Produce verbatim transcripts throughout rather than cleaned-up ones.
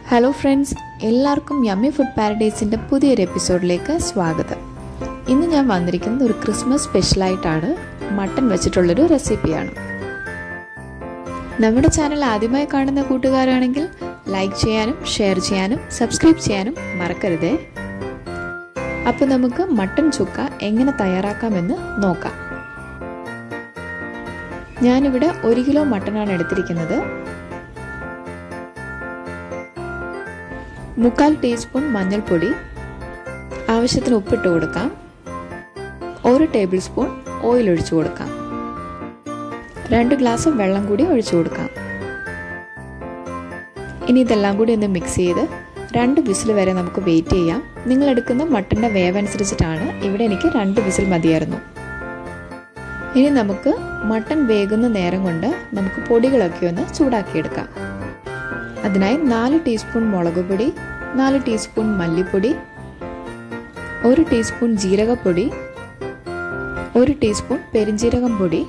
Hello friends, എല്ലാവർക്കും yummy food പാരഡൈസിൻ്റെ പുതിയൊരു എപ്പിസോഡിലേക്ക് സ്വാഗതം. ഇന്ന് ഞാൻ വന്നിരിക്കുന്നത് ഒരു ക്രിസ്മസ് സ്പെഷ്യലായിട്ടാണ്. മട്ടൺ വെച്ചിട്ടുള്ളൊരു റെസിപ്പിയാണ്. നമ്മുടെ ചാനൽ ആദ്യമായി കാണുന്ന കൂട്ടുകാരാണെങ്കിൽ ലൈക്ക് ചെയ്യാനും ഷെയർ ചെയ്യാനും സബ്സ്ക്രൈബ് ചെയ്യാനും മറക്കരുതേ. അപ്പോൾ നമുക്ക് മട്ടൺ ചുക്ക എങ്ങനെ തയ്യാറാക്കാമെന്ന് നോക്കാം. ഞാനിവിടെ ഒരു കിലോ മട്ടനാണ് എടുത്തിരിക്കുന്നത്. മുക്കാൽ ടീസ്പൂൺ മഞ്ഞൾപ്പൊടി, ആവശ്യത്തിന് ഉപ്പിട്ട് കൊടുക്കാം. ഒരു ടേബിൾ സ്പൂൺ ഓയിൽ ഒഴിച്ചു കൊടുക്കാം. രണ്ട് ഗ്ലാസ് വെള്ളം കൂടി ഒഴിച്ചു കൊടുക്കാം. ഇനി ഇതെല്ലാം കൂടി ഒന്ന് മിക്സ് ചെയ്ത് രണ്ട് വിസിൽ വരെ നമുക്ക് വെയിറ്റ് ചെയ്യാം. നിങ്ങൾ എടുക്കുന്ന മട്ടൻ്റെ വേവ് അനുസരിച്ചിട്ടാണ്. ഇവിടെ എനിക്ക് രണ്ട് വിസിൽ മതിയായിരുന്നു. ഇനി നമുക്ക് മട്ടൺ വേകുന്ന നേരം കൊണ്ട് നമുക്ക് പൊടികളൊക്കെ ഒന്ന് ചൂടാക്കിയെടുക്കാം. അതിനായി നാല് ടീസ്പൂൺ മുളക് പൊടി, നാല് ടീസ്പൂൺ മല്ലിപ്പൊടി, ഒരു ടീസ്പൂൺ ജീരകപ്പൊടി, ഒരു ടീസ്പൂൺ പെരിഞ്ജീരകം പൊടി,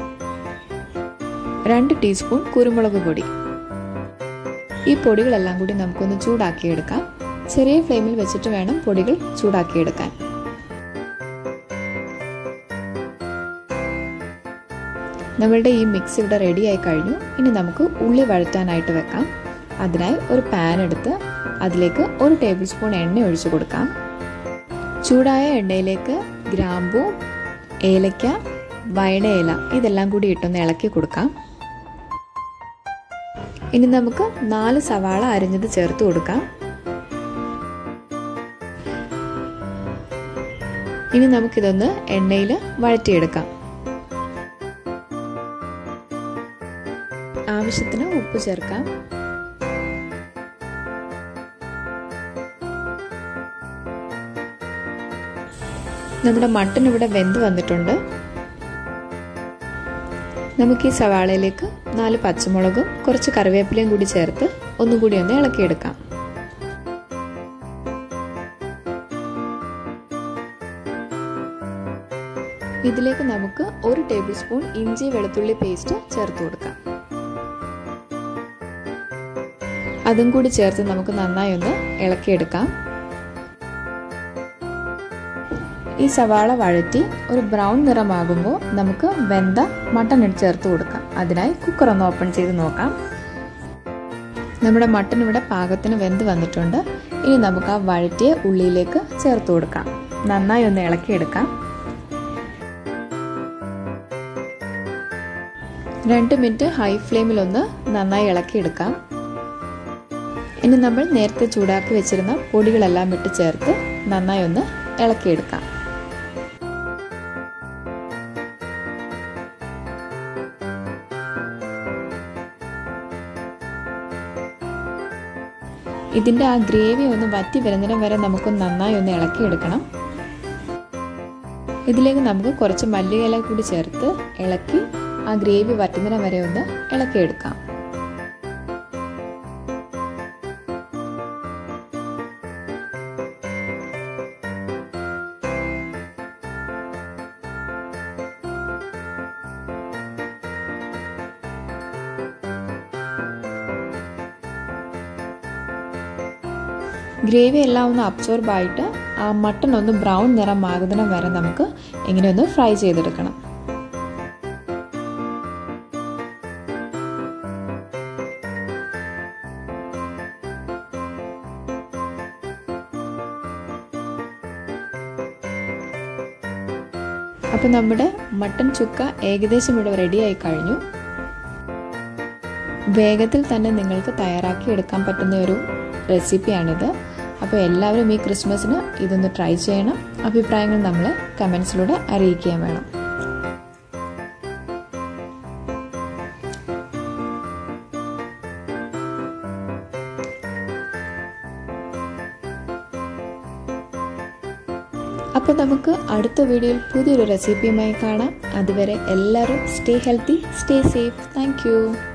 രണ്ട് ടീസ്പൂൺ കുരുമുളക് പൊടി. ഈ പൊടികളെല്ലാം കൂടി നമുക്കൊന്ന് ചൂടാക്കിയെടുക്കാം. ചെറിയ ഫ്ലെയിമിൽ വെച്ചിട്ട് വേണം പൊടികൾ ചൂടാക്കിയെടുക്കാൻ. നമ്മളുടെ ഈ മിക്സ് ഇവിടെ റെഡിയായി കഴിഞ്ഞു. ഇനി നമുക്ക് ഉള്ളി വഴറ്റാനായിട്ട് വെക്കാം. അതിനായി ഒരു പാൻ എടുത്ത് അതിലേക്ക് ഒരു ടേബിൾ സ്പൂൺ എണ്ണ ഒഴിച്ചു കൊടുക്കാം. ചൂടായ എണ്ണയിലേക്ക് ഗ്രാമ്പൂ, ഏലക്ക, വയണയില ഇതെല്ലാം കൂടി ഇട്ടൊന്ന് ഇളക്കി കൊടുക്കാം. ഇനി നമുക്ക് നാല് സവാള അരിഞ്ഞത് ചേർത്ത് കൊടുക്കാം. ഇനി നമുക്കിതൊന്ന് എണ്ണയിൽ വഴറ്റിയെടുക്കാം. ആവശ്യത്തിന് ഉപ്പ് ചേർക്കാം. നമ്മുടെ മട്ടൺ ഇവിടെ വെന്ത് വന്നിട്ടുണ്ട്. നമുക്ക് ഈ സവാളയിലേക്ക് നാല് പച്ചമുളകും കുറച്ച് കറിവേപ്പിലയും കൂടി ചേർത്ത് ഒന്നും കൂടി ഒന്ന് ഇളക്കിയെടുക്കാം. ഇതിലേക്ക് നമുക്ക് ഒരു ടേബിൾ സ്പൂൺ ഇഞ്ചി വെളുത്തുള്ളി പേസ്റ്റ് ചേർത്ത് കൊടുക്കാം. അതും കൂടി ചേർത്ത് നമുക്ക് നന്നായി ഒന്ന് ഇളക്കിയെടുക്കാം. ഈ സവാള വഴറ്റി ഒരു ബ്രൗൺ നിറമാകുമ്പോൾ നമുക്ക് വെന്ത മട്ടൺ ചേർത്ത് കൊടുക്കാം. അതിനായി കുക്കർ ഒന്ന് ഓപ്പൺ ചെയ്ത് നോക്കാം. നമ്മുടെ മട്ടൺ ഇവിടെ പാകത്തിന് വെന്ത് വന്നിട്ടുണ്ട്. ഇനി നമുക്ക് ആ വഴറ്റിയ ഉള്ളിയിലേക്ക് ചേർത്ത് കൊടുക്കാം. നന്നായി ഒന്ന് ഇളക്കിയെടുക്കാം. രണ്ട് മിനിറ്റ് ഹൈ ഫ്ലെയിമിൽ ഒന്ന് നന്നായി ഇളക്കിയെടുക്കാം. ഇനി നമ്മൾ നേരത്തെ ചൂടാക്കി വെച്ചിരുന്ന പൊടികളെല്ലാം ഇട്ട് ചേർത്ത് നന്നായി ഒന്ന് ഇളക്കിയെടുക്കാം. ഇതിൻ്റെ ആ ഗ്രേവി ഒന്ന് വറ്റി വരുന്നതിന് വരെ നമുക്ക് നന്നായി ഒന്ന് ഇളക്കിയെടുക്കണം. ഇതിലേക്ക് നമുക്ക് കുറച്ച് മല്ലിയില കൂടി ചേർത്ത് ഇളക്കി ആ ഗ്രേവി വറ്റുന്നതിന് വരെ ഒന്ന് ഇളക്കിയെടുക്കാം. ഗ്രേവി എല്ലാം ഒന്ന് അബ്സോർബ് ആയിട്ട് ആ മട്ടൺ ഒന്ന് ബ്രൗൺ നിറമാകുന്നതിന് വരെ നമുക്ക് ഇങ്ങനെ ഒന്ന് ഫ്രൈ ചെയ്തെടുക്കണം. അപ്പം നമ്മുടെ മട്ടൺ ചുക്ക ഏകദേശം ഇവിടെ റെഡിയായി കഴിഞ്ഞു. വേഗത്തിൽ തന്നെ നിങ്ങൾക്ക് തയ്യാറാക്കി എടുക്കാൻ പറ്റുന്ന ഒരു റെസിപ്പിയാണിത്. അപ്പോൾ എല്ലാവരും ഈ ക്രിസ്മസിന് ഇതൊന്ന് ട്രൈ ചെയ്യണം. അഭിപ്രായങ്ങൾ നമ്മളെ കമൻസിലൂടെ അറിയിക്കുകയും വേണം. അപ്പോൾ നമുക്ക് അടുത്ത വീഡിയോയിൽ പുതിയൊരു റെസിപ്പിയുമായി കാണാം. അതുവരെ എല്ലാവരും stay healthy, stay safe. Thank U.